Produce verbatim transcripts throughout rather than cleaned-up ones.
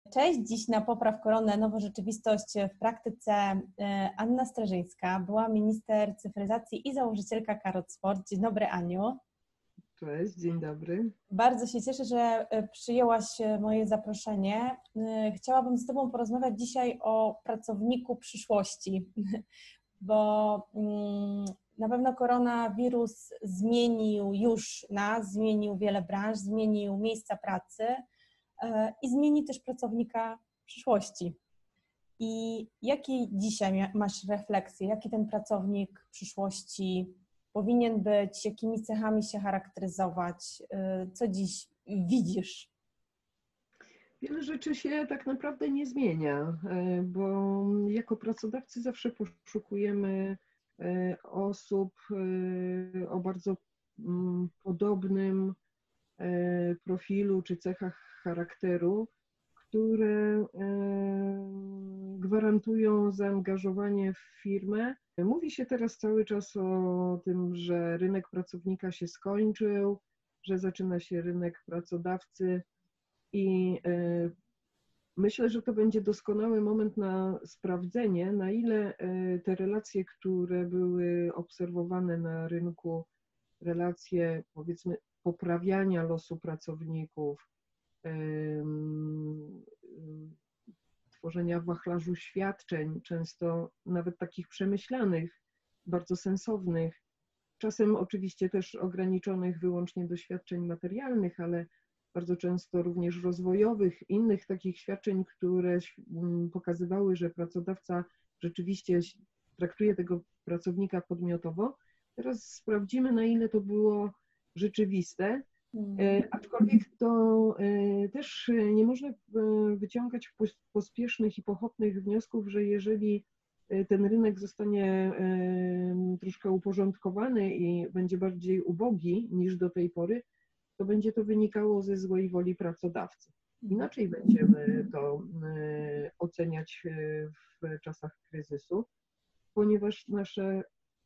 Cześć, dziś na Popraw Koronę Nowo Rzeczywistość w praktyce Anna Strażyńska, była minister cyfryzacji i założycielka Karot Sport. Dzień dobry, Aniu. Cześć, dzień dobry. Bardzo się cieszę, że przyjęłaś moje zaproszenie. Chciałabym z Tobą porozmawiać dzisiaj o pracowniku przyszłości, bo na pewno koronawirus zmienił już nas, zmienił wiele branż, zmienił miejsca pracy i zmieni też pracownika przyszłości. I jakie dzisiaj masz refleksje, jaki ten pracownik przyszłości powinien być, jakimi cechami się charakteryzować, co dziś widzisz? Wiele rzeczy się tak naprawdę nie zmienia, bo jako pracodawcy zawsze poszukujemy osób o bardzo podobnym profilu czy cechach charakteru, które gwarantują zaangażowanie w firmę. Mówi się teraz cały czas o tym, że rynek pracownika się skończył, że zaczyna się rynek pracodawcy i myślę, że to będzie doskonały moment na sprawdzenie, na ile te relacje, które były obserwowane na rynku, relacje powiedzmy poprawiania losu pracowników, tworzenia wachlarzu świadczeń, często nawet takich przemyślanych, bardzo sensownych, czasem oczywiście też ograniczonych wyłącznie do świadczeń materialnych, ale bardzo często również rozwojowych, innych takich świadczeń, które pokazywały, że pracodawca rzeczywiście traktuje tego pracownika podmiotowo. Teraz sprawdzimy, na ile to było rzeczywiste. Aczkolwiek to też nie można wyciągać pospiesznych i pochopnych wniosków, że jeżeli ten rynek zostanie troszkę uporządkowany i będzie bardziej ubogi niż do tej pory, to będzie to wynikało ze złej woli pracodawcy. Inaczej będziemy to oceniać w czasach kryzysu, ponieważ nasze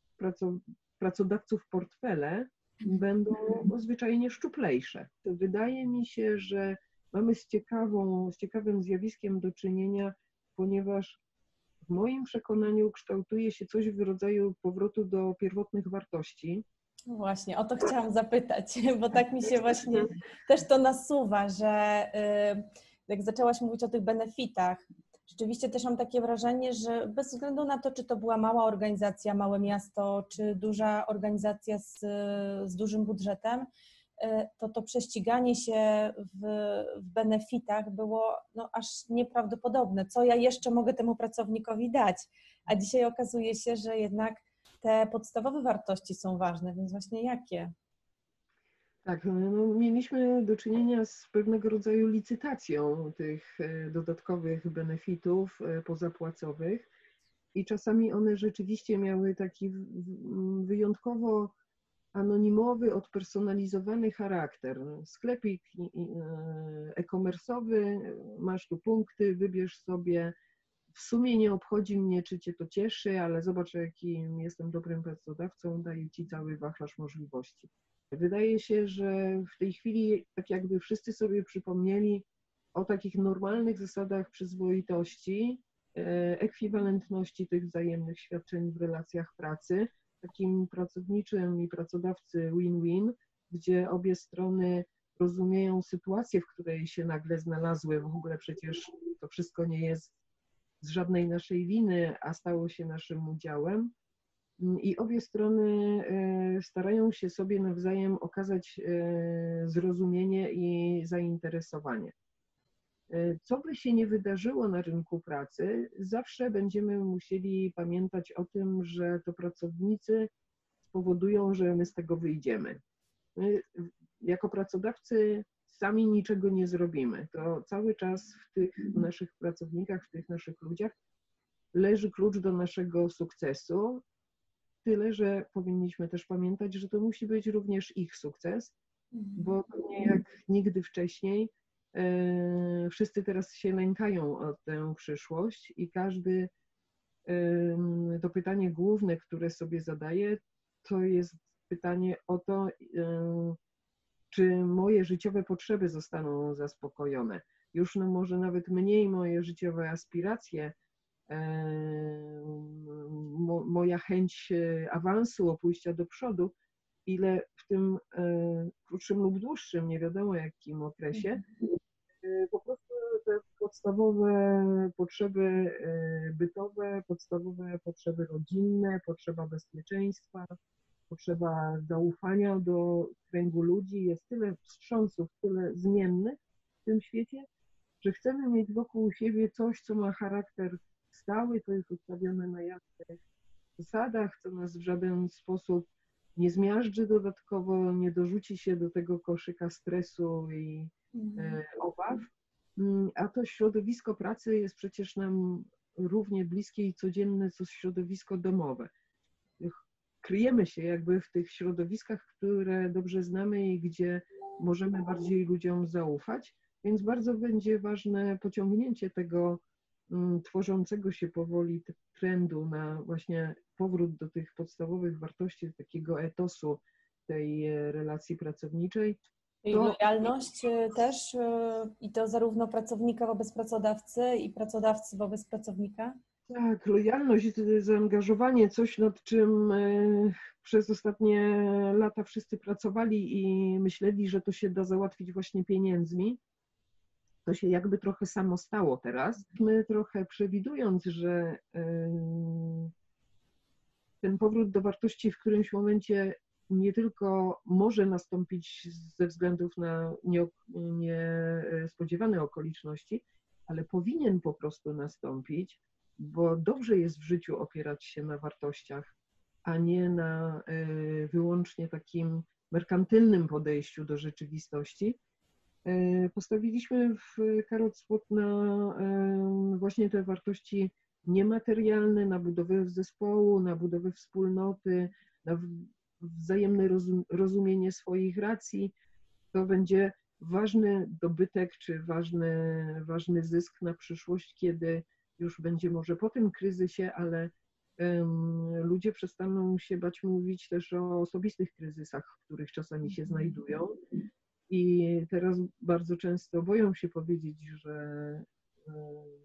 pracodawców portfele będą zwyczajnie szczuplejsze. Wydaje mi się, że mamy z, ciekawą, z ciekawym zjawiskiem do czynienia, ponieważ w moim przekonaniu kształtuje się coś w rodzaju powrotu do pierwotnych wartości. Właśnie, o to chciałam zapytać, bo tak mi się właśnie też to nasuwa, że jak zaczęłaś mówić o tych benefitach, rzeczywiście też mam takie wrażenie, że bez względu na to, czy to była mała organizacja, małe miasto, czy duża organizacja z, z dużym budżetem, to to prześciganie się w, w benefitach było no, aż nieprawdopodobne. Co ja jeszcze mogę temu pracownikowi dać? A dzisiaj okazuje się, że jednak te podstawowe wartości są ważne, więc właśnie jakie? Tak, no, mieliśmy do czynienia z pewnego rodzaju licytacją tych dodatkowych benefitów pozapłacowych i czasami one rzeczywiście miały taki wyjątkowo anonimowy, odpersonalizowany charakter. Sklepik e-commerce'owy, masz tu punkty, wybierz sobie. W sumie nie obchodzi mnie, czy Cię to cieszy, ale zobacz, jakim jestem dobrym pracodawcą, daję Ci cały wachlarz możliwości. Wydaje się, że w tej chwili tak jakby wszyscy sobie przypomnieli o takich normalnych zasadach przyzwoitości, ekwiwalentności tych wzajemnych świadczeń w relacjach pracy, takim pracowniczym i pracodawcy win-win, gdzie obie strony rozumieją sytuację, w której się nagle znalazły. W ogóle przecież to wszystko nie jest z żadnej naszej winy, a stało się naszym udziałem. I obie strony starają się sobie nawzajem okazać zrozumienie i zainteresowanie. Co by się nie wydarzyło na rynku pracy, zawsze będziemy musieli pamiętać o tym, że to pracownicy spowodują, że my z tego wyjdziemy. My jako pracodawcy sami niczego nie zrobimy. To cały czas w tych naszych pracownikach, w tych naszych ludziach leży klucz do naszego sukcesu. Tyle, że powinniśmy też pamiętać, że to musi być również ich sukces, bo nie jak nigdy wcześniej wszyscy teraz się lękają o tę przyszłość i każdy to pytanie główne, które sobie zadaje, to jest pytanie o to, czy moje życiowe potrzeby zostaną zaspokojone. już no może nawet mniej moje życiowe aspiracje, mo, moja chęć awansu, pójścia do przodu, ile w tym krótszym lub dłuższym, nie wiadomo jakim okresie, po prostu te podstawowe potrzeby bytowe, podstawowe potrzeby rodzinne, potrzeba bezpieczeństwa, potrzeba zaufania do kręgu ludzi. Jest tyle wstrząsów, tyle zmiennych w tym świecie, że chcemy mieć wokół siebie coś, co ma charakter stały, to jest ustawione na jasnych zasadach, co nas w żaden sposób nie zmiażdży dodatkowo, nie dorzuci się do tego koszyka stresu i e, obaw. A to środowisko pracy jest przecież nam równie bliskie i codzienne, co środowisko domowe. Kryjemy się jakby w tych środowiskach, które dobrze znamy i gdzie możemy bardziej ludziom zaufać, więc bardzo będzie ważne pociągnięcie tego um, tworzącego się powoli trendu na właśnie powrót do tych podstawowych wartości, takiego etosu tej relacji pracowniczej. I To... lojalność też, i to zarówno pracownika wobec pracodawcy i pracodawcy wobec pracownika? Tak, lojalność, zaangażowanie, coś nad czym przez ostatnie lata wszyscy pracowali i myśleli, że to się da załatwić właśnie pieniędzmi. To się jakby trochę samo stało teraz. My trochę przewidując, że ten powrót do wartości w którymś momencie nie tylko może nastąpić ze względów na niespodziewane okoliczności, ale powinien po prostu nastąpić, bo dobrze jest w życiu opierać się na wartościach, a nie na wyłącznie takim merkantylnym podejściu do rzeczywistości. Postawiliśmy w Carrot Spot na właśnie te wartości niematerialne, na budowę zespołu, na budowę wspólnoty, na wzajemne rozumienie swoich racji. To będzie ważny dobytek czy ważny, ważny zysk na przyszłość, kiedy już będzie może po tym kryzysie, ale um, ludzie przestaną się bać mówić też o osobistych kryzysach, w których czasami się znajdują. I teraz bardzo często boją się powiedzieć, że um,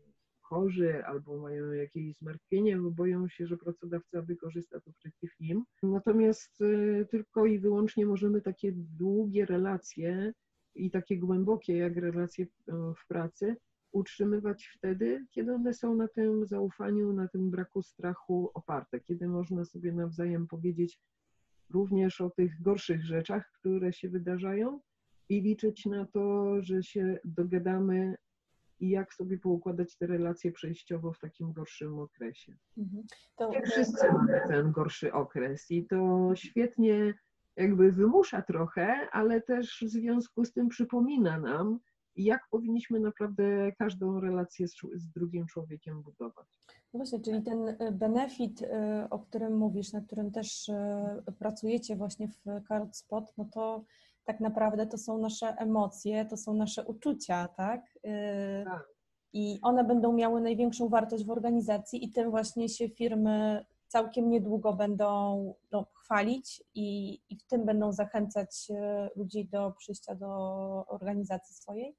chorzy albo mają jakieś zmartwienie, bo boją się, że pracodawca wykorzysta to przeciw nim. Natomiast y, tylko i wyłącznie możemy takie długie relacje i takie głębokie jak relacje w pracy utrzymywać wtedy, kiedy one są na tym zaufaniu, na tym braku strachu oparte, kiedy można sobie nawzajem powiedzieć również o tych gorszych rzeczach, które się wydarzają i liczyć na to, że się dogadamy i jak sobie poukładać te relacje przejściowo w takim gorszym okresie. Mhm. To... Jak wszyscy mamy ten gorszy okres i to świetnie jakby wymusza trochę, ale też w związku z tym przypomina nam, jak powinniśmy naprawdę każdą relację z, z drugim człowiekiem budować. No właśnie, czyli ten benefit, o którym mówisz, na którym też pracujecie właśnie w Carrot Spot, no to tak naprawdę to są nasze emocje, to są nasze uczucia, tak? Tak. I one będą miały największą wartość w organizacji i tym właśnie się firmy całkiem niedługo będą no, chwalić i, i w tym będą zachęcać ludzi do przyjścia do organizacji swojej?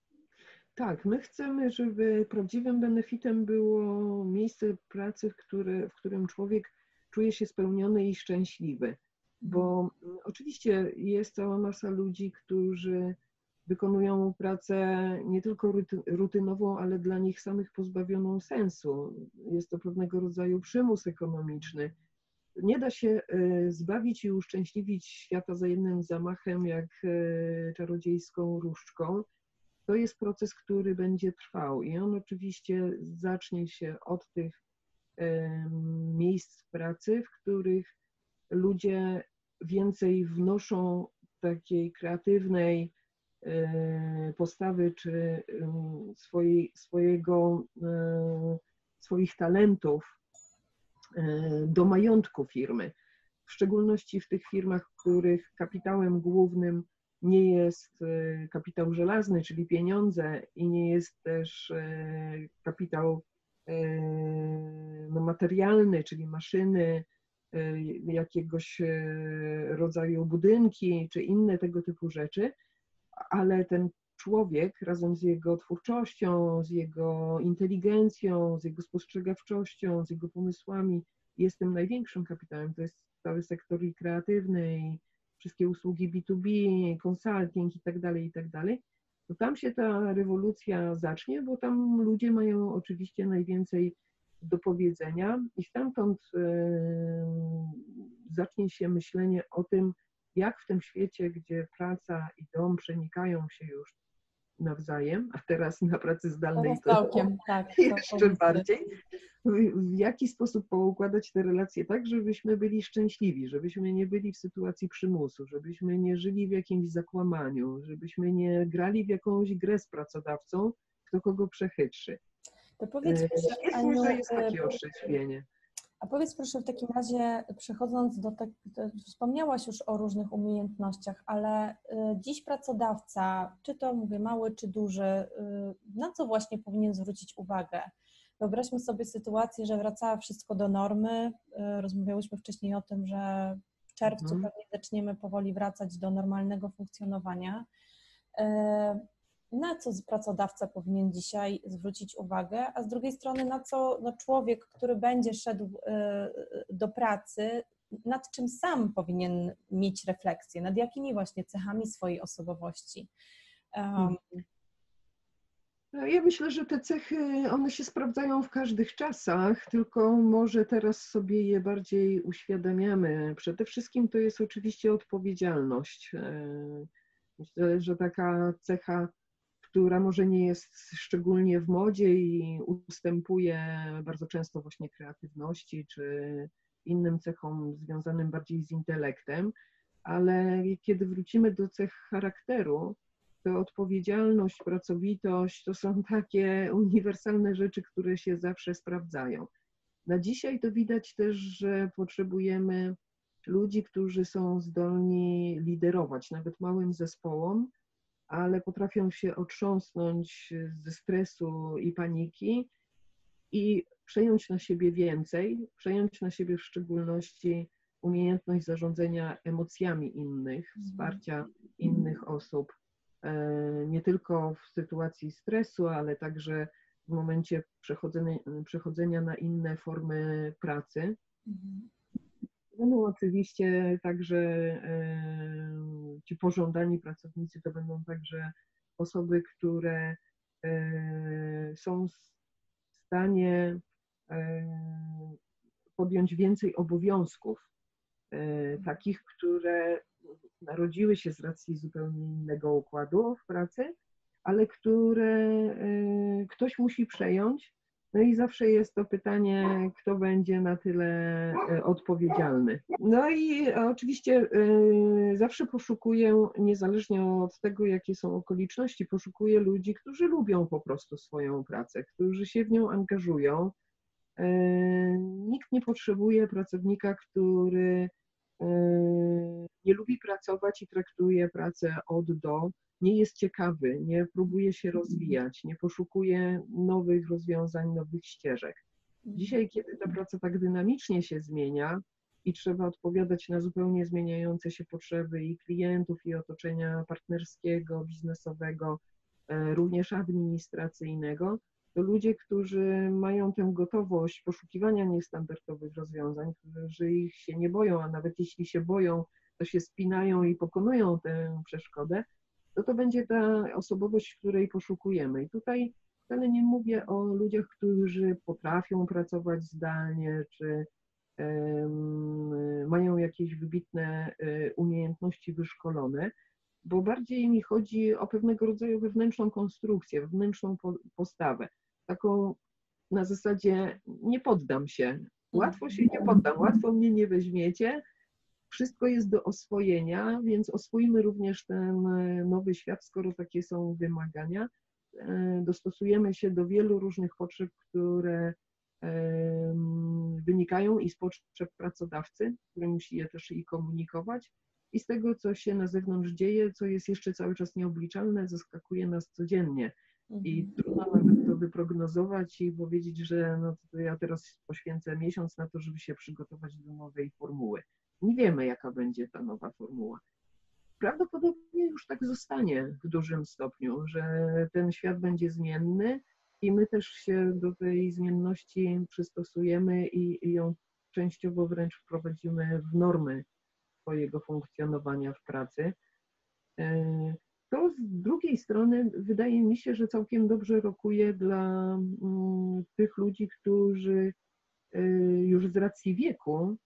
Tak, my chcemy, żeby prawdziwym benefitem było miejsce pracy, w, które, w którym człowiek czuje się spełniony i szczęśliwy. Bo oczywiście jest cała masa ludzi, którzy wykonują pracę nie tylko rutynową, ale dla nich samych pozbawioną sensu. Jest to pewnego rodzaju przymus ekonomiczny. Nie da się zbawić i uszczęśliwić świata za jednym zamachem, jak czarodziejską różdżką. To jest proces, który będzie trwał i on oczywiście zacznie się od tych miejsc pracy, w których ludzie więcej wnoszą takiej kreatywnej postawy czy swojej, swojego, swoich talentów do majątku firmy. W szczególności w tych firmach, w których kapitałem głównym nie jest kapitał żelazny, czyli pieniądze i nie jest też kapitał no, materialny, czyli maszyny, jakiegoś rodzaju budynki czy inne tego typu rzeczy, ale ten człowiek razem z jego twórczością, z jego inteligencją, z jego spostrzegawczością, z jego pomysłami jest tym największym kapitałem. To jest cały sektor i kreatywny, i wszystkie usługi B dwa B, consulting i tak dalej, i tak dalej. To tam się ta rewolucja zacznie, bo tam ludzie mają oczywiście najwięcej do powiedzenia i stamtąd e, zacznie się myślenie o tym, jak w tym świecie, gdzie praca i dom przenikają się już nawzajem, a teraz na pracy zdalnej to całkiem, tak, jeszcze bardziej, w jaki sposób poukładać te relacje tak, żebyśmy byli szczęśliwi, żebyśmy nie byli w sytuacji przymusu, żebyśmy nie żyli w jakimś zakłamaniu, żebyśmy nie grali w jakąś grę z pracodawcą, kto kogo przechytrzy. To powiedz proszę, Myślę, Aniu, że jest takie otrzeźwienie. a powiedz proszę w takim razie, przechodząc do tak, wspomniałaś już o różnych umiejętnościach, ale dziś pracodawca, czy to mówię mały, czy duży, na co właśnie powinien zwrócić uwagę? Wyobraźmy sobie sytuację, że wraca wszystko do normy. Rozmawiałyśmy wcześniej o tym, że w czerwcu Mhm. pewnie zaczniemy powoli wracać do normalnego funkcjonowania. Na co pracodawca powinien dzisiaj zwrócić uwagę, a z drugiej strony na co no, człowiek, który będzie szedł do pracy, nad czym sam powinien mieć refleksję, nad jakimi właśnie cechami swojej osobowości. Um, Ja myślę, że te cechy, one się sprawdzają w każdych czasach, tylko może teraz sobie je bardziej uświadamiamy. Przede wszystkim to jest oczywiście odpowiedzialność. Myślę, że taka cecha, która może nie jest szczególnie w modzie i ustępuje bardzo często właśnie kreatywności czy innym cechom związanym bardziej z intelektem, ale kiedy wrócimy do cech charakteru, to odpowiedzialność, pracowitość to są takie uniwersalne rzeczy, które się zawsze sprawdzają. Na dzisiaj to widać też, że potrzebujemy ludzi, którzy są zdolni liderować, nawet małym zespołom, ale potrafią się otrząsnąć ze stresu i paniki i przejąć na siebie więcej, przejąć na siebie w szczególności umiejętność zarządzania emocjami innych, wsparcia innych osób, nie tylko w sytuacji stresu, ale także w momencie przechodzenia, przechodzenia na inne formy pracy. Mhm. Będą oczywiście także ci pożądani pracownicy, to będą także osoby, które są w stanie podjąć więcej obowiązków, takich, które narodziły się z racji zupełnie innego układu w pracy, ale które ktoś musi przejąć. No i zawsze jest to pytanie, kto będzie na tyle odpowiedzialny. No i oczywiście zawsze poszukuję, niezależnie od tego, jakie są okoliczności, poszukuję ludzi, którzy lubią po prostu swoją pracę, którzy się w nią angażują. Nikt nie potrzebuje pracownika, który nie lubi pracować i traktuje pracę od do, nie jest ciekawy, nie próbuje się rozwijać, nie poszukuje nowych rozwiązań, nowych ścieżek. Dzisiaj, kiedy ta praca tak dynamicznie się zmienia i trzeba odpowiadać na zupełnie zmieniające się potrzeby i klientów, i otoczenia partnerskiego, biznesowego, również administracyjnego, to ludzie, którzy mają tę gotowość poszukiwania niestandardowych rozwiązań, którzy ich się nie boją, a nawet jeśli się boją, to się spinają i pokonują tę przeszkodę, to to będzie ta osobowość, której poszukujemy. I tutaj wcale nie mówię o ludziach, którzy potrafią pracować zdalnie, czy um, mają jakieś wybitne umiejętności wyszkolone, bo bardziej mi chodzi o pewnego rodzaju wewnętrzną konstrukcję, wewnętrzną postawę. Taką na zasadzie nie poddam się, łatwo się nie poddam, łatwo mnie nie weźmiecie, wszystko jest do oswojenia, więc oswójmy również ten nowy świat, skoro takie są wymagania. Dostosujemy się do wielu różnych potrzeb, które wynikają i z potrzeb pracodawcy, który musi je też i komunikować, i z tego, co się na zewnątrz dzieje, co jest jeszcze cały czas nieobliczalne, zaskakuje nas codziennie. I trudno nawet to wyprognozować i powiedzieć, że no to ja teraz poświęcę miesiąc na to, żeby się przygotować do nowej formuły. Nie wiemy, jaka będzie ta nowa formuła. prawdopodobnie już tak zostanie w dużym stopniu, że ten świat będzie zmienny i my też się do tej zmienności przystosujemy i, i ją częściowo wręcz wprowadzimy w normy swojego funkcjonowania w pracy. To z drugiej strony wydaje mi się, że całkiem dobrze rokuje dla mm, tych ludzi, którzy już z racji wieku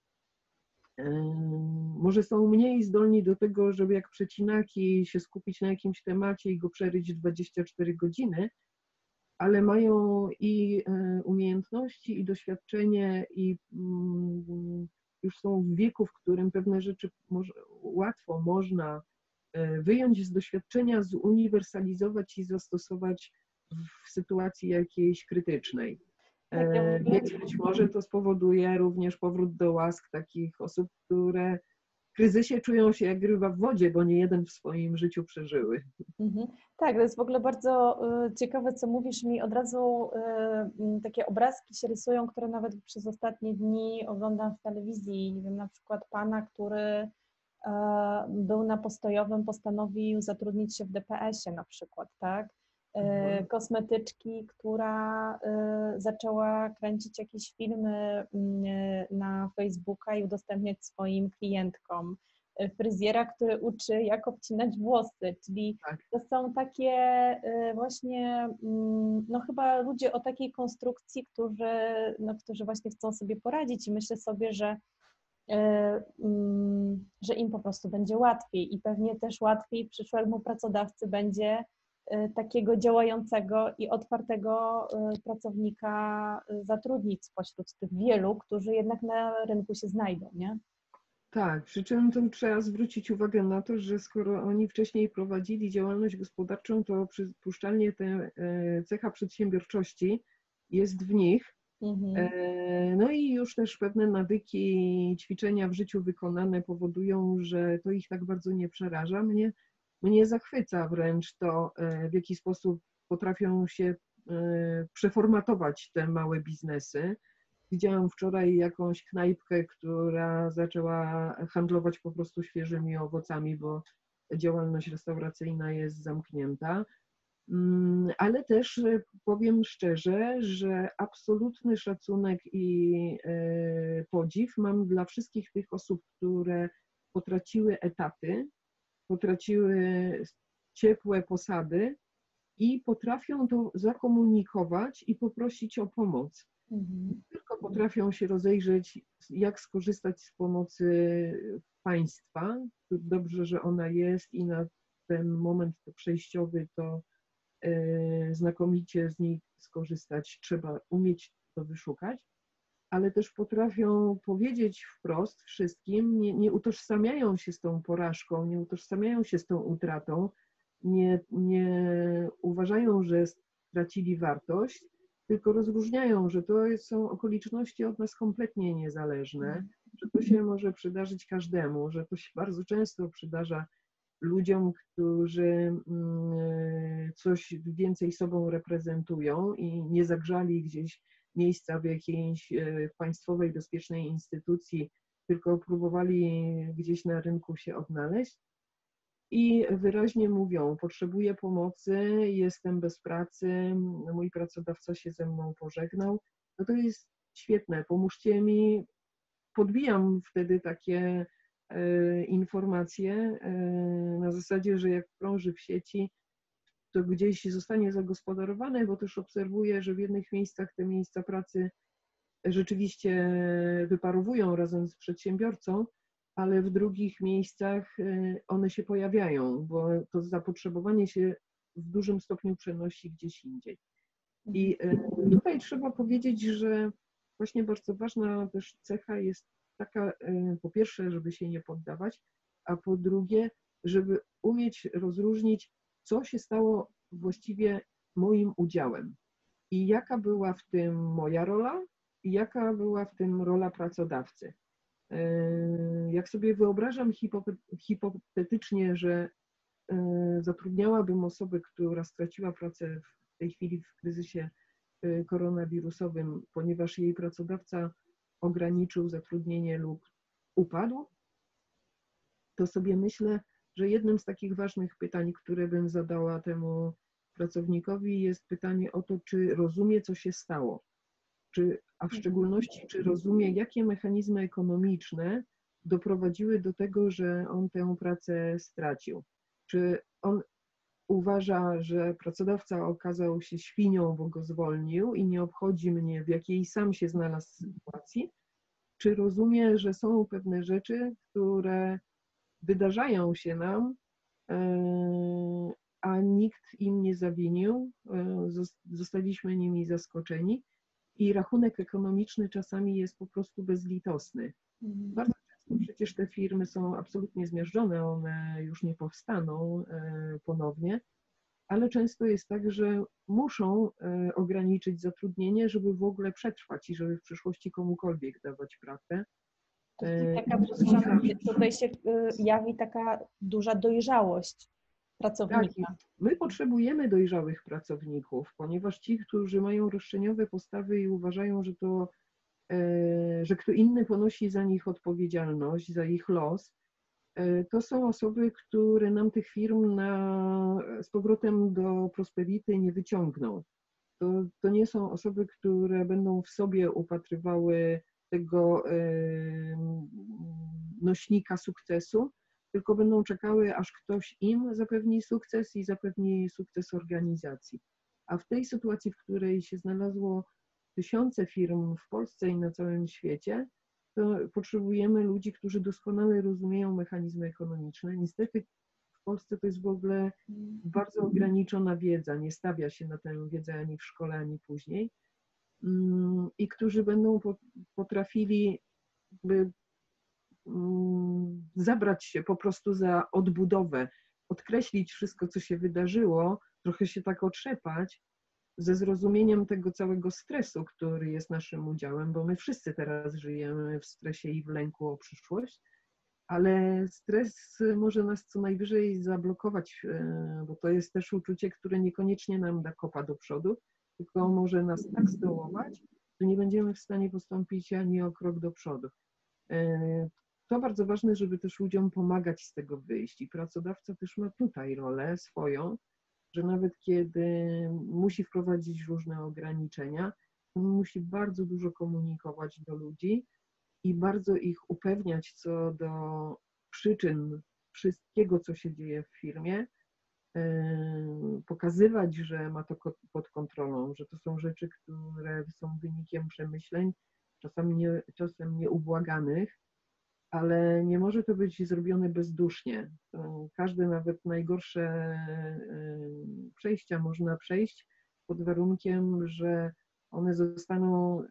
może są mniej zdolni do tego, żeby jak przecinaki się skupić na jakimś temacie i go przeryć dwadzieścia cztery godziny, ale mają i umiejętności, i doświadczenie, i już są w wieku, w którym pewne rzeczy może, łatwo można wyjąć z doświadczenia, zuniwersalizować i zastosować w sytuacji jakiejś krytycznej. Tak, ja w ogóle... Więc być może to spowoduje również powrót do łask takich osób, które w kryzysie czują się jak ryba w wodzie, bo nie jeden w swoim życiu przeżyły. Mhm. Tak, to jest w ogóle bardzo y, ciekawe, co mówisz. Mi od razu y, takie obrazki się rysują, które nawet przez ostatnie dni oglądam w telewizji. Nie wiem, na przykład pana, który y, był na postojowym, postanowił zatrudnić się w D P S ie na przykład, tak? Mhm. Kosmetyczki, która zaczęła kręcić jakieś filmy na Facebooka i udostępniać swoim klientkom. Fryzjera, który uczy, jak obcinać włosy, czyli Tak. to są takie właśnie, no chyba ludzie o takiej konstrukcji, którzy, no, którzy właśnie chcą sobie poradzić i myślę sobie, że że im po prostu będzie łatwiej i pewnie też łatwiej przyszłemu pracodawcy będzie takiego działającego i otwartego pracownika zatrudnić spośród tych wielu, którzy jednak na rynku się znajdą, nie? Tak, przy czym to trzeba zwrócić uwagę na to, że skoro oni wcześniej prowadzili działalność gospodarczą, to przypuszczalnie ta cecha przedsiębiorczości jest w nich. Mhm. No i już też pewne nawyki, ćwiczenia w życiu wykonane powodują, że to ich tak bardzo nie przeraża. Mnie Mnie zachwyca wręcz to, w jaki sposób potrafią się przeformatować te małe biznesy. Widziałam wczoraj jakąś knajpkę, która zaczęła handlować po prostu świeżymi owocami, bo działalność restauracyjna jest zamknięta. Ale też powiem szczerze, że absolutny szacunek i podziw mam dla wszystkich tych osób, które potraciły etaty, potraciły ciepłe posady i potrafią to zakomunikować i poprosić o pomoc. Mhm. Tylko potrafią się rozejrzeć, jak skorzystać z pomocy państwa. Dobrze, że ona jest i na ten moment przejściowy to yy, znakomicie z niej skorzystać. Trzeba umieć to wyszukać, ale też potrafią powiedzieć wprost wszystkim, nie, nie utożsamiają się z tą porażką, nie utożsamiają się z tą utratą, nie, nie uważają, że stracili wartość, tylko rozróżniają, że to są okoliczności od nas kompletnie niezależne, że to się może przydarzyć każdemu, że to się bardzo często przydarza ludziom, którzy coś więcej sobą reprezentują i nie zagrzali gdzieś miejsca w jakiejś państwowej, bezpiecznej instytucji, tylko próbowali gdzieś na rynku się odnaleźć i wyraźnie mówią: potrzebuję pomocy, jestem bez pracy, mój pracodawca się ze mną pożegnał. No to jest świetne, pomóżcie mi. Podbijam wtedy takie e, informacje e, na zasadzie, że jak krąży w sieci, to gdzieś zostanie zagospodarowane, bo też obserwuję, że w jednych miejscach te miejsca pracy rzeczywiście wyparowują razem z przedsiębiorcą, ale w drugich miejscach one się pojawiają, bo to zapotrzebowanie się w dużym stopniu przenosi gdzieś indziej. I tutaj trzeba powiedzieć, że właśnie bardzo ważna też cecha jest taka, po pierwsze, żeby się nie poddawać, a po drugie, żeby umieć rozróżnić, co się stało właściwie moim udziałem i jaka była w tym moja rola i jaka była w tym rola pracodawcy. Jak sobie wyobrażam hipotetycznie, że zatrudniałabym osobę, która straciła pracę w tej chwili w kryzysie koronawirusowym, ponieważ jej pracodawca ograniczył zatrudnienie lub upadł, to sobie myślę, że jednym z takich ważnych pytań, które bym zadała temu pracownikowi, jest pytanie o to, czy rozumie, co się stało, czy, a w szczególności, czy rozumie, jakie mechanizmy ekonomiczne doprowadziły do tego, że on tę pracę stracił. Czy on uważa, że pracodawca okazał się świnią, bo go zwolnił i nie obchodzi mnie, w jakiej sam się znalazł sytuacji, czy rozumie, że są pewne rzeczy, które wydarzają się nam, a nikt im nie zawinił, zostaliśmy nimi zaskoczeni i rachunek ekonomiczny czasami jest po prostu bezlitosny. Bardzo często przecież te firmy są absolutnie zmiażdżone, one już nie powstaną ponownie, ale często jest tak, że muszą ograniczyć zatrudnienie, żeby w ogóle przetrwać i żeby w przyszłości komukolwiek dawać pracę. Taka, tutaj się jawi taka duża dojrzałość pracownika. Tak, my potrzebujemy dojrzałych pracowników, ponieważ ci, którzy mają roszczeniowe postawy i uważają, że to, że kto inny ponosi za nich odpowiedzialność, za ich los, to są osoby, które nam tych firm na, z powrotem do prosperity nie wyciągną. To, to nie są osoby, które będą w sobie upatrywały tego nośnika sukcesu, tylko będą czekały, aż ktoś im zapewni sukces i zapewni sukces organizacji. A w tej sytuacji, w której się znalazło tysiące firm w Polsce i na całym świecie, to potrzebujemy ludzi, którzy doskonale rozumieją mechanizmy ekonomiczne. Niestety w Polsce to jest w ogóle bardzo ograniczona wiedza, nie stawia się na tę wiedzę ani w szkole, ani później. I którzy będą potrafili by zabrać się po prostu za odbudowę, odkreślić wszystko, co się wydarzyło, trochę się tak otrzepać, ze zrozumieniem tego całego stresu, który jest naszym udziałem, bo my wszyscy teraz żyjemy w stresie i w lęku o przyszłość, ale stres może nas co najwyżej zablokować, bo to jest też uczucie, które niekoniecznie nam da kopa do przodu, tylko może nas tak zdołować, że nie będziemy w stanie postąpić ani o krok do przodu. To bardzo ważne, żeby też ludziom pomagać z tego wyjść i pracodawca też ma tutaj rolę swoją, że nawet kiedy musi wprowadzić różne ograniczenia, on musi bardzo dużo komunikować do ludzi i bardzo ich upewniać co do przyczyn wszystkiego, co się dzieje w firmie, pokazywać, że ma to pod kontrolą, że to są rzeczy, które są wynikiem przemyśleń, czasem, nie, czasem nieubłaganych, ale nie może to być zrobione bezdusznie. Każde nawet najgorsze przejścia można przejść pod warunkiem, że one zostaną,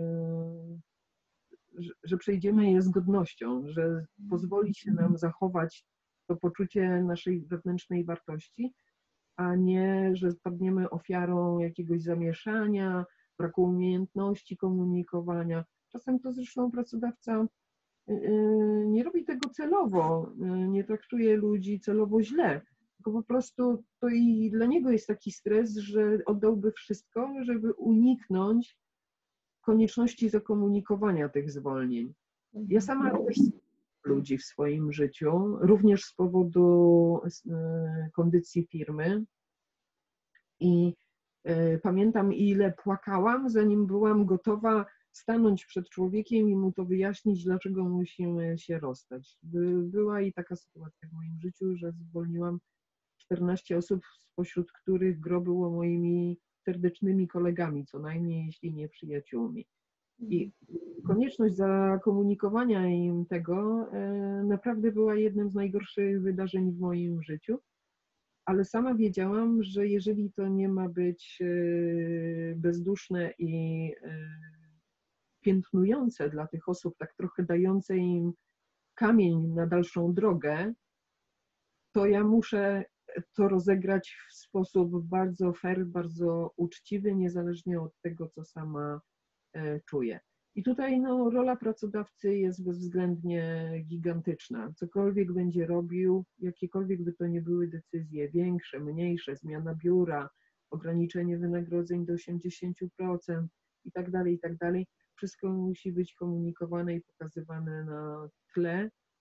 że przejdziemy je z godnością, że pozwoli się nam zachować to poczucie naszej wewnętrznej wartości, a nie, że spadniemy ofiarą jakiegoś zamieszania, braku umiejętności komunikowania. Czasem to zresztą pracodawca nie robi tego celowo, nie traktuje ludzi celowo źle, tylko po prostu to i dla niego jest taki stres, że oddałby wszystko, żeby uniknąć konieczności zakomunikowania tych zwolnień. Ja sama też ludzi w swoim życiu, również z powodu kondycji firmy i pamiętam, ile płakałam, zanim byłam gotowa stanąć przed człowiekiem i mu to wyjaśnić, dlaczego musimy się rozstać. By, była i taka sytuacja w moim życiu, że zwolniłam czternaście osób, spośród których gro było moimi serdecznymi kolegami, co najmniej, jeśli nie przyjaciółmi. I konieczność zakomunikowania im tego e, naprawdę była jednym z najgorszych wydarzeń w moim życiu, ale sama wiedziałam, że jeżeli to nie ma być e, bezduszne i e, piętnujące dla tych osób, tak trochę dające im kamień na dalszą drogę, to ja muszę to rozegrać w sposób bardzo fair, bardzo uczciwy, niezależnie od tego, co sama czuję. I tutaj no, rola pracodawcy jest bezwzględnie gigantyczna. Cokolwiek będzie robił, jakiekolwiek by to nie były decyzje, większe, mniejsze, zmiana biura, ograniczenie wynagrodzeń do osiemdziesiąt procent i tak dalej, i tak dalej, wszystko musi być komunikowane i pokazywane na tle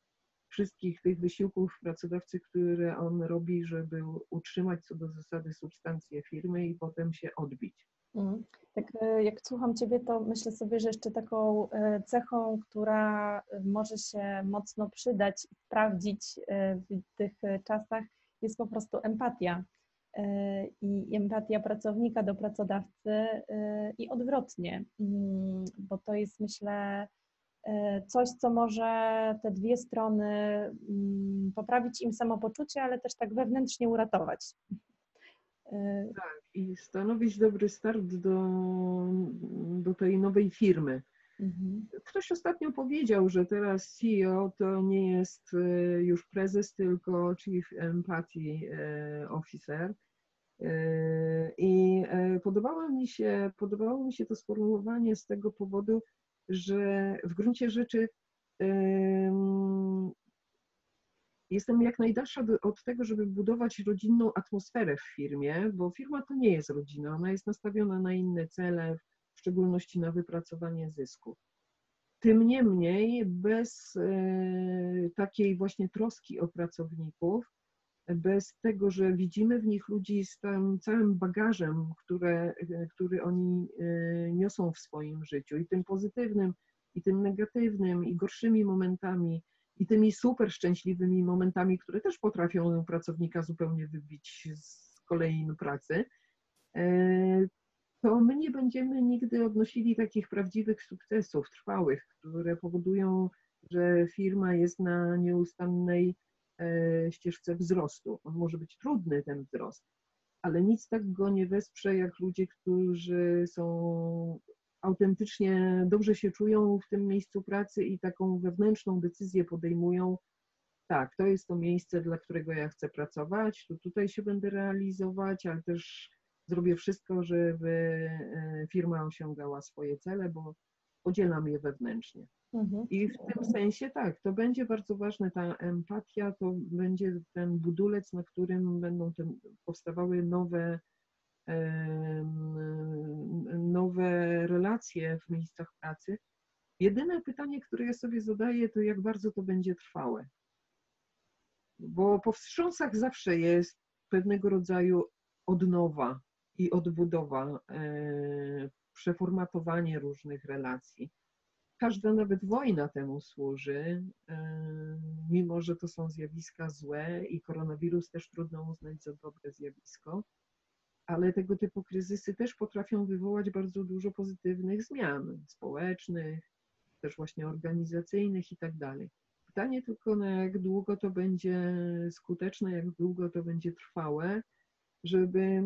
wszystkich tych wysiłków pracodawcy, które on robi, żeby utrzymać co do zasady substancję firmy i potem się odbić. Mm. Tak jak słucham Ciebie, to myślę sobie, że jeszcze taką cechą, która może się mocno przydać i sprawdzić w tych czasach, jest po prostu empatia. I empatia pracownika do pracodawcy i odwrotnie, bo to jest, myślę, coś, co może te dwie strony poprawić im samopoczucie, ale też tak wewnętrznie uratować. Tak, i stanowić dobry start do, do tej nowej firmy. Mhm. Ktoś ostatnio powiedział, że teraz C E O to nie jest już prezes, tylko Chief Empathy Officer. I podobało mi się, podobało mi się to sformułowanie z tego powodu, że w gruncie rzeczy jestem jak najdalsza od tego, żeby budować rodzinną atmosferę w firmie, bo firma to nie jest rodzina, ona jest nastawiona na inne cele, w szczególności na wypracowanie zysku. Tym niemniej bez e, takiej właśnie troski o pracowników, bez tego, że widzimy w nich ludzi z tym całym bagażem, które, który oni e, niosą w swoim życiu, i tym pozytywnym, i tym negatywnym, i gorszymi momentami, i tymi super szczęśliwymi momentami, które też potrafią pracownika zupełnie wybić z kolei pracy, to my nie będziemy nigdy odnosili takich prawdziwych sukcesów trwałych, które powodują, że firma jest na nieustannej ścieżce wzrostu. On może być trudny, ten wzrost, ale nic tak go nie wesprze, jak ludzie, którzy są autentycznie dobrze się czują w tym miejscu pracy i taką wewnętrzną decyzję podejmują: tak, to jest to miejsce, dla którego ja chcę pracować, to tutaj się będę realizować, ale też zrobię wszystko, żeby firma osiągała swoje cele, bo podzielam je wewnętrznie. Mhm. I w tym sensie tak, to będzie bardzo ważne, ta empatia, to będzie ten budulec, na którym będą te, powstawały nowe nowe relacje w miejscach pracy. Jedyne pytanie, które ja sobie zadaję, to jak bardzo to będzie trwałe. Bo po wstrząsach zawsze jest pewnego rodzaju odnowa i odbudowa, przeformatowanie różnych relacji. Każda nawet wojna temu służy, mimo że to są zjawiska złe i koronawirus też trudno uznać za dobre zjawisko. Ale tego typu kryzysy też potrafią wywołać bardzo dużo pozytywnych zmian społecznych, też właśnie organizacyjnych i tak dalej. Pytanie tylko, na jak długo to będzie skuteczne, jak długo to będzie trwałe, żeby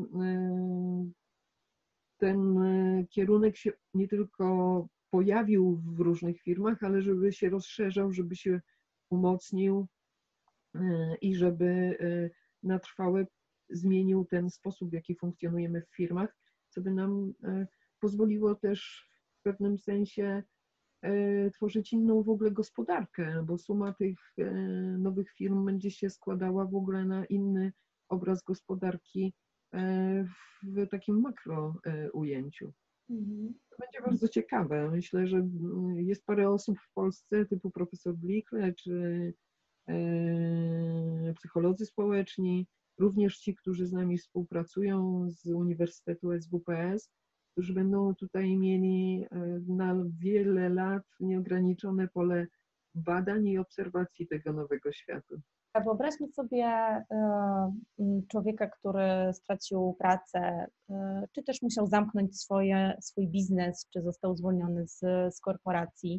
ten kierunek się nie tylko pojawił w różnych firmach, ale żeby się rozszerzał, żeby się umocnił i żeby na trwałe zmienił ten sposób, w jaki funkcjonujemy w firmach, co by nam pozwoliło też w pewnym sensie tworzyć inną w ogóle gospodarkę, bo suma tych nowych firm będzie się składała w ogóle na inny obraz gospodarki w takim makro ujęciu. Mhm. To będzie bardzo ciekawe. Myślę, że jest parę osób w Polsce typu profesor Blikle czy psycholodzy społeczni, również ci, którzy z nami współpracują z Uniwersytetu S W P S, którzy będą tutaj mieli na wiele lat nieograniczone pole badań i obserwacji tego nowego świata. Wyobraźmy sobie człowieka, który stracił pracę, czy też musiał zamknąć swoje, swój biznes, czy został zwolniony z, z korporacji.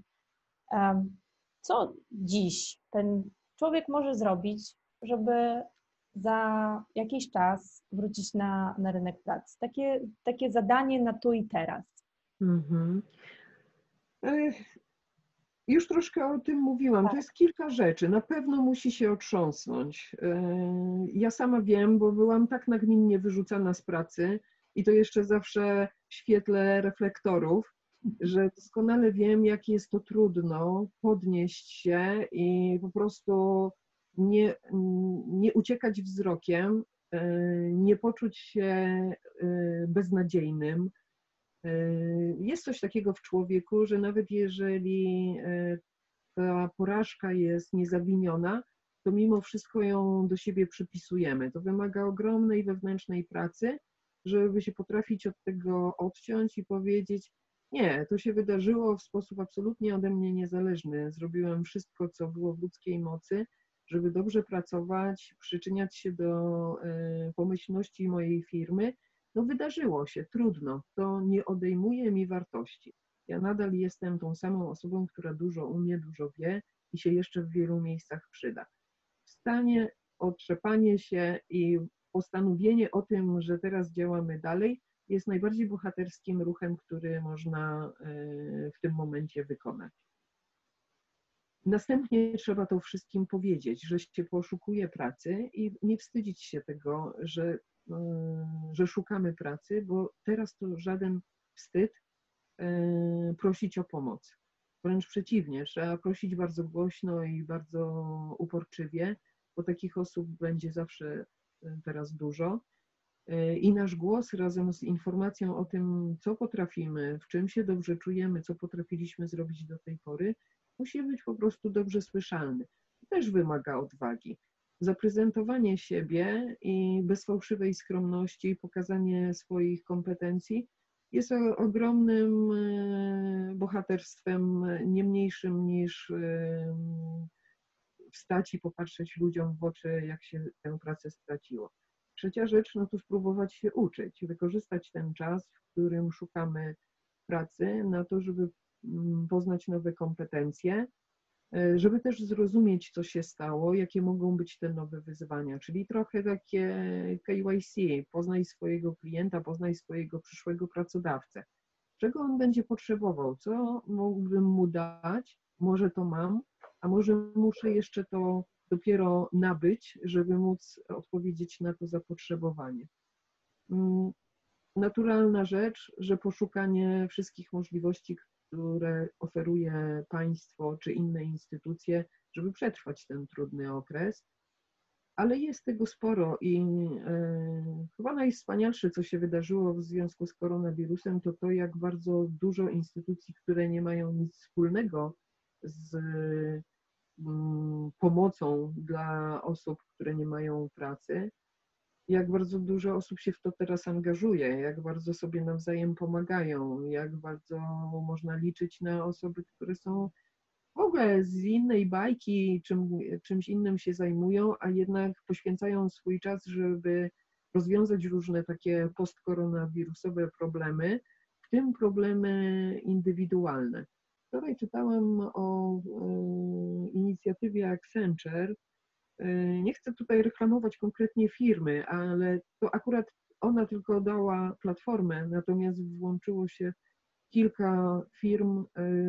Co dziś ten człowiek może zrobić, żeby za jakiś czas wrócić na, na rynek pracy? Takie, takie zadanie na tu i teraz. Mhm. Już troszkę o tym mówiłam. To jest kilka rzeczy. Na pewno musi się otrząsnąć. Ja sama wiem, bo byłam tak nagminnie wyrzucana z pracy i to jeszcze zawsze w świetle reflektorów, że doskonale wiem, jak jest to trudno podnieść się i po prostu nie, nie uciekać wzrokiem, nie poczuć się beznadziejnym. Jest coś takiego w człowieku, że nawet jeżeli ta porażka jest niezawiniona, to mimo wszystko ją do siebie przypisujemy. To wymaga ogromnej wewnętrznej pracy, żeby się potrafić od tego odciąć i powiedzieć: nie, to się wydarzyło w sposób absolutnie ode mnie niezależny. Zrobiłem wszystko, co było w ludzkiej mocy, żeby dobrze pracować, przyczyniać się do pomyślności mojej firmy. No wydarzyło się, trudno, to nie odejmuje mi wartości. Ja nadal jestem tą samą osobą, która dużo umie, dużo wie i się jeszcze w wielu miejscach przyda. Wstanie, otrzepanie się i postanowienie o tym, że teraz działamy dalej, jest najbardziej bohaterskim ruchem, który można w tym momencie wykonać. Następnie trzeba to wszystkim powiedzieć, że się poszukuje pracy i nie wstydzić się tego, że, że szukamy pracy, bo teraz to żaden wstyd prosić o pomoc. Wręcz przeciwnie, trzeba prosić bardzo głośno i bardzo uporczywie, bo takich osób będzie zawsze teraz dużo. I nasz głos razem z informacją o tym, co potrafimy, w czym się dobrze czujemy, co potrafiliśmy zrobić do tej pory, musi być po prostu dobrze słyszalny. To też wymaga odwagi. Zaprezentowanie siebie i bez fałszywej skromności, pokazanie swoich kompetencji jest ogromnym bohaterstwem, nie mniejszym niż wstać i popatrzeć ludziom w oczy, jak się tę pracę straciło. Trzecia rzecz, no to spróbować się uczyć, wykorzystać ten czas, w którym szukamy pracy, na to, żeby poznać nowe kompetencje, żeby też zrozumieć, co się stało, jakie mogą być te nowe wyzwania, czyli trochę takie K Y C, poznaj swojego klienta, poznaj swojego przyszłego pracodawcę. Czego on będzie potrzebował, co mógłbym mu dać, może to mam, a może muszę jeszcze to dopiero nabyć, żeby móc odpowiedzieć na to zapotrzebowanie. Naturalna rzecz, że poszukanie wszystkich możliwości, które oferuje państwo czy inne instytucje, żeby przetrwać ten trudny okres, ale jest tego sporo i e, chyba najwspanialsze, co się wydarzyło w związku z koronawirusem, to to, jak bardzo dużo instytucji, które nie mają nic wspólnego z mm, pomocą dla osób, które nie mają pracy, jak bardzo dużo osób się w to teraz angażuje, jak bardzo sobie nawzajem pomagają, jak bardzo można liczyć na osoby, które są w ogóle z innej bajki, czym, czymś innym się zajmują, a jednak poświęcają swój czas, żeby rozwiązać różne takie postkoronawirusowe problemy, w tym problemy indywidualne. Wczoraj czytałam o y, inicjatywie Accenture. Nie chcę tutaj reklamować konkretnie firmy, ale to akurat ona tylko dała platformę, natomiast włączyło się kilka firm,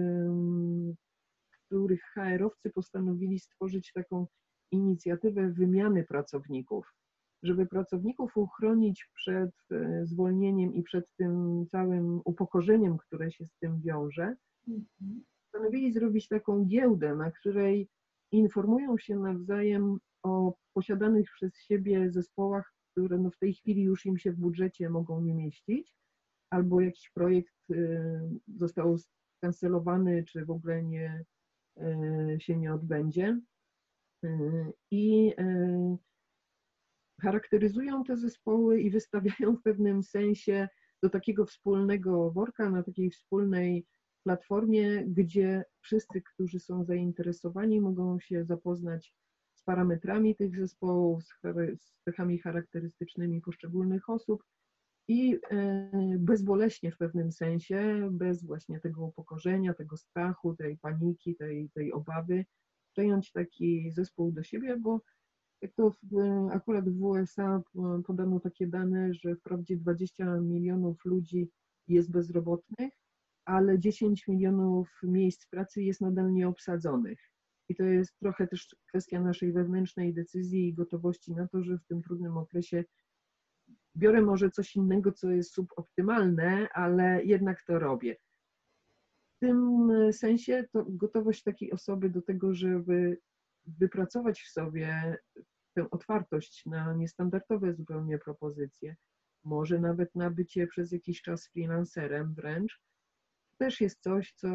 których H R-owcy postanowili stworzyć taką inicjatywę wymiany pracowników, żeby pracowników uchronić przed zwolnieniem i przed tym całym upokorzeniem, które się z tym wiąże. Postanowili zrobić taką giełdę, na której informują się nawzajem o posiadanych przez siebie zespołach, które no w tej chwili już im się w budżecie mogą nie mieścić, albo jakiś projekt został skancelowany, czy w ogóle nie, się nie odbędzie. I charakteryzują te zespoły i wystawiają w pewnym sensie do takiego wspólnego worka, na takiej wspólnej platformie, gdzie wszyscy, którzy są zainteresowani, mogą się zapoznać z parametrami tych zespołów, z cechami charakterystycznymi poszczególnych osób i bezboleśnie w pewnym sensie, bez właśnie tego upokorzenia, tego strachu, tej paniki, tej, tej obawy, przejąć taki zespół do siebie, bo jak to w, akurat w U S A podano takie dane, że wprawdzie dwadzieścia milionów ludzi jest bezrobotnych, ale dziesięć milionów miejsc pracy jest nadal nieobsadzonych. I to jest trochę też kwestia naszej wewnętrznej decyzji i gotowości na to, że w tym trudnym okresie biorę może coś innego, co jest suboptymalne, ale jednak to robię. W tym sensie to gotowość takiej osoby do tego, żeby wypracować w sobie tę otwartość na niestandardowe zupełnie propozycje, może nawet na bycie przez jakiś czas freelancerem wręcz, też jest coś, co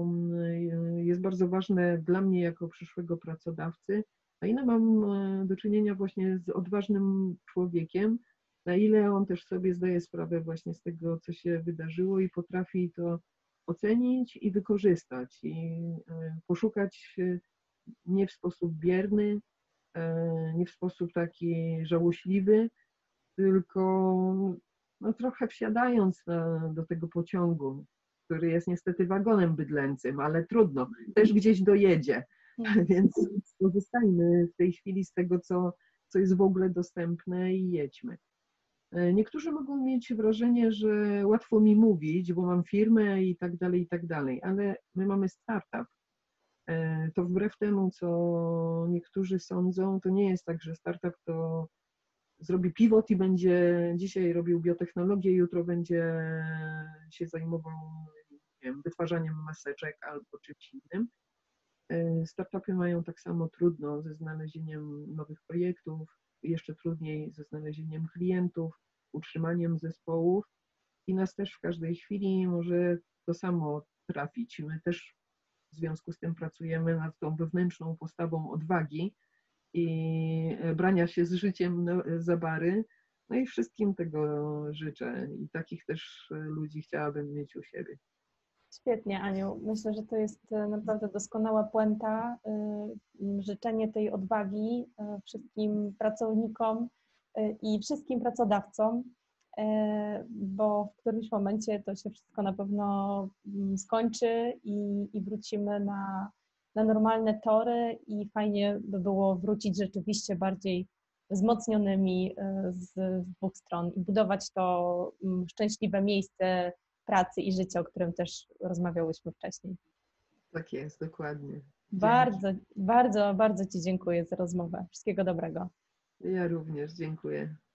jest bardzo ważne dla mnie jako przyszłego pracodawcy, na ile mam do czynienia właśnie z odważnym człowiekiem, na ile on też sobie zdaje sprawę właśnie z tego, co się wydarzyło i potrafi to ocenić i wykorzystać i poszukać nie w sposób bierny, nie w sposób taki żałośliwy, tylko no, trochę wsiadając na, do tego pociągu, który jest niestety wagonem bydlęcym, ale trudno, też gdzieś dojedzie, więc korzystajmy w tej chwili z tego, co, co jest w ogóle dostępne i jedźmy. Niektórzy mogą mieć wrażenie, że łatwo mi mówić, bo mam firmę i tak dalej, i tak dalej, ale my mamy startup. To wbrew temu, co niektórzy sądzą, to nie jest tak, że startup to zrobi pivot i będzie dzisiaj robił biotechnologię, jutro będzie się zajmował, nie wiem, wytwarzaniem maseczek albo czymś innym. Startupy mają tak samo trudno ze znalezieniem nowych projektów, jeszcze trudniej ze znalezieniem klientów, utrzymaniem zespołów i nas też w każdej chwili może to samo trafić. My też w związku z tym pracujemy nad tą wewnętrzną postawą odwagi i brania się z życiem za bary. No i wszystkim tego życzę i takich też ludzi chciałabym mieć u siebie. Świetnie, Aniu. Myślę, że to jest naprawdę doskonała puenta. Życzenie tej odwagi wszystkim pracownikom i wszystkim pracodawcom, bo w którymś momencie to się wszystko na pewno skończy i, i wrócimy na, na normalne tory i fajnie by było wrócić rzeczywiście bardziej wzmocnionymi z, z dwóch stron i budować to szczęśliwe miejsce pracy i życia, o którym też rozmawiałyśmy wcześniej. Tak jest, dokładnie. Dzięki. Bardzo, bardzo, bardzo Ci dziękuję za rozmowę. Wszystkiego dobrego. Ja również dziękuję.